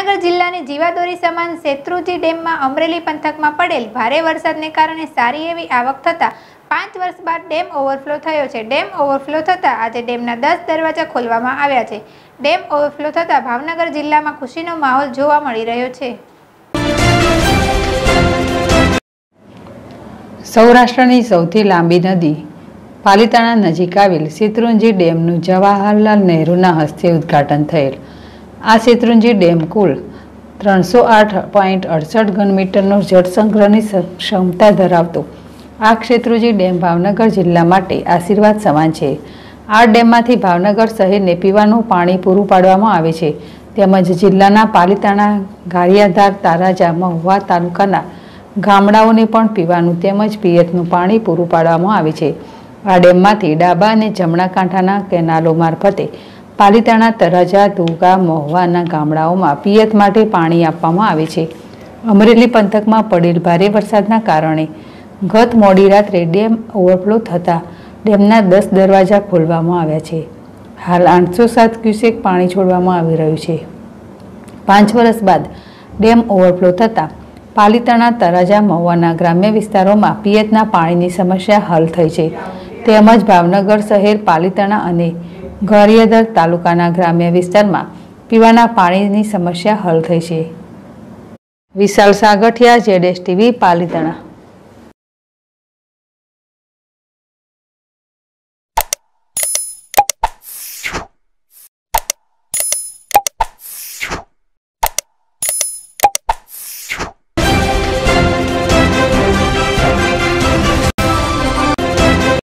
ભાવનગર જિલ્લાની જીવાદોરી સમાન શેત્રુંજી ડેમમાં અમરેલી પંથકમાં પડેલ ભારે વરસાદને કારણે સારી એવી આવક થતાં 5 વર્ષ બાદ ડેમ ઓવરફ્લો થયો છે। ડેમ ઓવરફ્લો થતાં આજે ડેમના 10 દરવાજા ખોલવામાં આવ્યા છે। ડેમ ઓવરફ્લો થતાં ભાવનગર જિલ્લામાં ખુશીનો માહોલ જોવા મળી રહ્યો છે। સૌરાષ્ટ્રની સૌથી લાંબી નદી પાલિતાણા નજીક આવેલ શેત્રુંજી ડેમનું જવાહરલાલ નહેરુના હસ્તે ઉદ્ઘાટન થયેલ। આ શેત્રુંજી ડેમ કુલ 308.68 ઘનમીટરનો જળસંગ્રહની ક્ષમતા ધરાવતો આ શેત્રુંજી ડેમ ભાવનગર જિલ્લા માટે આશીર્વાદ સમાન છે। આ ડેમમાંથી ભાવનગર શહેરને પીવાનું પાણી પૂરું પાડવામાં આવે છે, તેમજ જિલ્લાના પાલિતાણા, ગારિયાધાર, તારાજા, મહુવા તાલુકાના ગામડાઓને પણ પીવાનું તેમજ પિયતનું પાણી પૂરું પાડવામાં આવે છે। આ ડેમમાંથી ડાબા અને જમણા કાંઠાના કેનાલો મારફતે પાલિતાણા, તરાજા, ધોગા, મહુવાના ગામડાઓમાં પિયત માટે પાણી આપવામાં આવે છે। અમરેલી પંથકમાં પડેલ ભારે વરસાદના કારણે ગત મોડી રાત્રે ડેમ ઓવરફ્લો થતાં ડેમના 10 દરવાજા ખોલવામાં આવ્યા છે। હાલ 807 ક્યુસેક પાણી છોડવામાં આવી રહ્યું છે। 5 વર્ષ બાદ ડેમ ઓવરફ્લો થતાં પાલિતાણા, તરાજા, મહુવાના ગ્રામ્ય વિસ્તારોમાં પિયતના પાણીની સમસ્યા હલ થઈ છે, તેમજ ભાવનગર શહેર, પાલિતાણા અને ગારિયાધાર તાલુકાના ગ્રામ્ય વિસ્તારમાં પીવાના પાણીની સમસ્યા હલ થઈ છે। વિશાલ સાગઠિયા, ZSTV, પાલિતાણા।